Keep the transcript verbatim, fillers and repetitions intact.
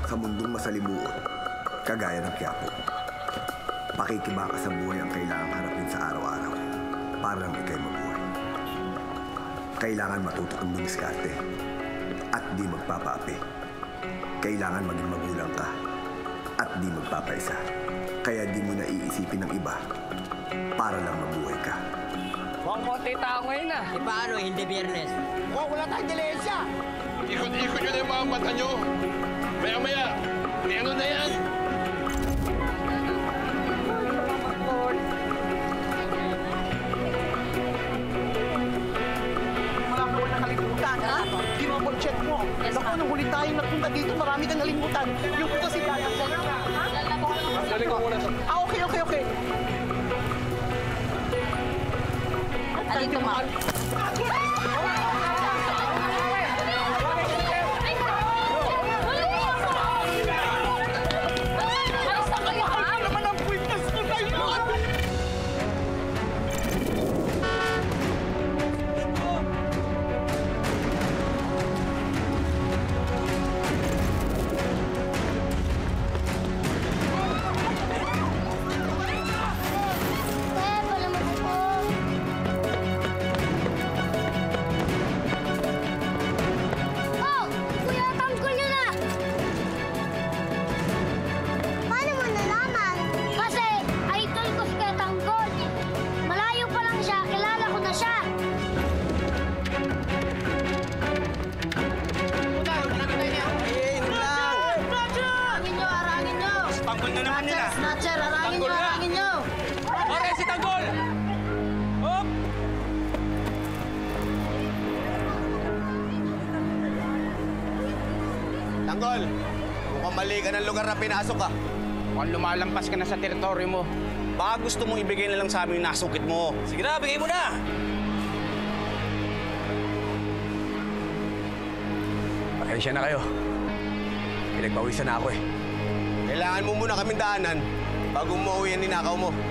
sa mundong masalimuot, kagaya ng Quiapo. Pakikibaka sa buhay ang kailangang harapin sa araw-araw para lang ikay mabuhay. Kailangan matuto kang dumiskarte at di magpapaapi. Kailangan maging magulang ka at di magpapaisa. Kaya di mo na iisipin ng iba para lang mabuhay ka. Mukhang konti tao ngayon ah. E paano, hindi biyernes? Oh, wala tayong dilensya. Ikot-ikot nyo na yung mga mata nyo. Maya-maya, meron na yan. Wala ka wala nakalimutan, ha? Kinobol-check mo. Naku, nung huli tayong nagpunta dito, marami kang nalimutan. Yung puto si Batang. Daling ko muna ito. Ah, okay, okay, okay. Alin ko, Ma'am? Tanggol na naman nila. Snatcher, harangin nyo, harangin nyo! Okay, si Tanggol! Hop! Tanggol, mukhang mali ka ng lugar na pinasok ka. Mukhang lumalampas ka na sa teritoryo mo. Baka gusto mong ibigay na lang sa amin yung nasungkit mo. Sige na, bigay mo na! Pasensya na kayo. Pinagpawisan na ako eh. Kailangan mo muna kaming daanan bago umuwi ang ninakaw mo.